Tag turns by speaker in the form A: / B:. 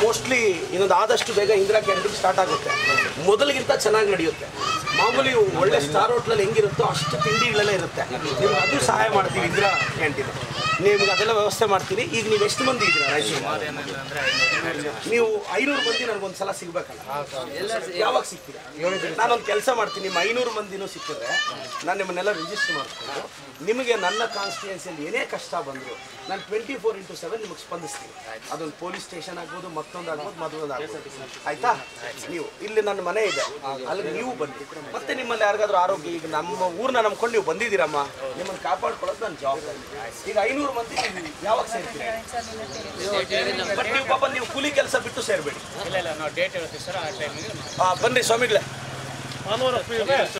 A: Mostly ಇನ್ನೊಂದು ಆದಷ್ಟು ಬೇಗ ಇಂದಿರಾ ಕ್ಯಾಂಟೀನ್ ಸ್ಟಾರ್ಟ್ ಆಗುತ್ತೆ. ಮೊದಲಿಗಿಂತ ಚೆನ್ನಾಗಿ ನಡೆಯುತ್ತೆ. ಮಾಮೂಲಿ ಒಳ್ಳೆ ಸ್ಟಾರ್ ಹೋಟ್ಲಲ್ಲಿ ಹೆಂಗಿರುತ್ತೋ ಅಷ್ಟು ತಿಂಡಿಗಳೆಲ್ಲ ಇರುತ್ತೆ. ನಿಮ್ಗೆ ಅದು ಸಹಾಯ ಮಾಡ್ತೀವಿ ಇಂದಿರಾ ಕ್ಯಾಂಟೀನ್. ನಿಮ್ಗೆ ಅದೆಲ್ಲ ವ್ಯವಸ್ಥೆ ಮಾಡ್ತೀನಿ. ಈಗ ನೀವು ಎಷ್ಟು ಮಂದಿ ಇದ್ದೀರಾ ರಾಯಚೂರು? ನೀವು 500 ಮಂದಿ ನನಗೊಂದು ಸಲ ಸಿಗ್ಬೇಕಲ್ಲ, ಯಾವಾಗ ಸಿಗ್ತೀರಾ? ನಾನೊಂದು ಕೆಲಸ ಮಾಡ್ತೀನಿ, ನಿಮ್ಮ 500 ಮಂದಿನೂ ಸಿಕ್ಕಿದ್ರೆ ನಾನು ನಿಮ್ಮನ್ನೆಲ್ಲ ರಿಜಿಸ್ಟರ್ ಮಾಡ್ಕೊಂಡು ನಿಮಗೆ ನನ್ನ ಕಾನ್ಸ್ಟಿಟ್ಯೂನ್ಸಿಯಲ್ಲಿ ಏನೇ ಕಷ್ಟ ಬಂದರು ನಾನು 24x7 ನಿಮಗೆ ಸ್ಪಂದಿಸ್ತೀನಿ. ಅದೊಂದು ಪೊಲೀಸ್ ಸ್ಟೇಷನ್ ಆಗ್ಬೋದು, ಮತ್ತೊಂದು ಆಗ್ಬೋದು, ಮತ್ತೊಂದು ಆಗ್ಬೋದು. ಆಯಿತಾ? ನೀವು ಇಲ್ಲಿ ನನ್ನ ಮನೆ ಇದೆ, ಅಲ್ಲಿ ನೀವು ಬನ್ನಿ. ಮತ್ತೆ ನಿಮ್ಮಲ್ಲಿ ಯಾರಿಗಾದ್ರೂ ಆರೋಗ್ಯ, ಈಗ ನಮ್ಮ ಊರನ್ನ ನಂಬ್ಕೊಂಡು ನೀವು ಬಂದಿದ್ದೀರಮ್ಮ, ನಿಮ್ಮನ್ನು ಕಾಪಾಡ್ಕೊಳ್ಳೋದು ನನ್ನ ಜವಾಬ್ದಾರಿ. ಈಗ 500 ಮಂದಿ ಯಾವಾಗ ಸೇರ್ತೀರಿ? ಬಟ್ ನೀವು ಪಾಪ ನೀವು ಕೂಲಿ ಕೆಲಸ ಬಿಟ್ಟು ಸೇರಬೇಡಿ.
B: ಇಲ್ಲ ನಾವು ಡೇಟ್ ಹೇಳ್ತೀವಿ ಸರ್, ಆ ಟೈಮಿಗೆ
A: ಬನ್ನಿ ಸ್ವಾಮಿಗಳೇ.